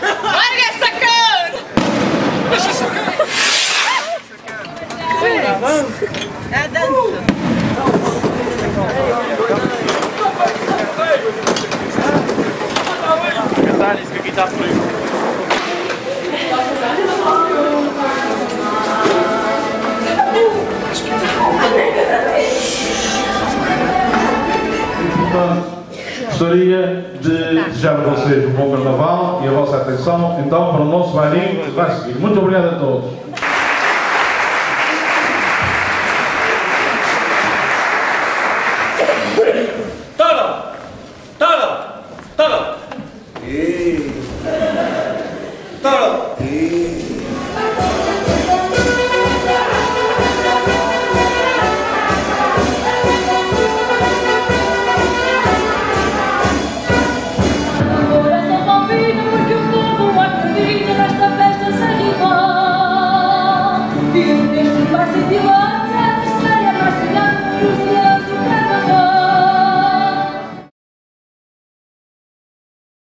Larga essa cana! Deixa essa cana! É a dança. Pensar nisso que aqui está frio. Gostaria de desejar a vocês um bom carnaval e a vossa atenção então para o nosso bailinho que vai seguir. Muito obrigado a todos.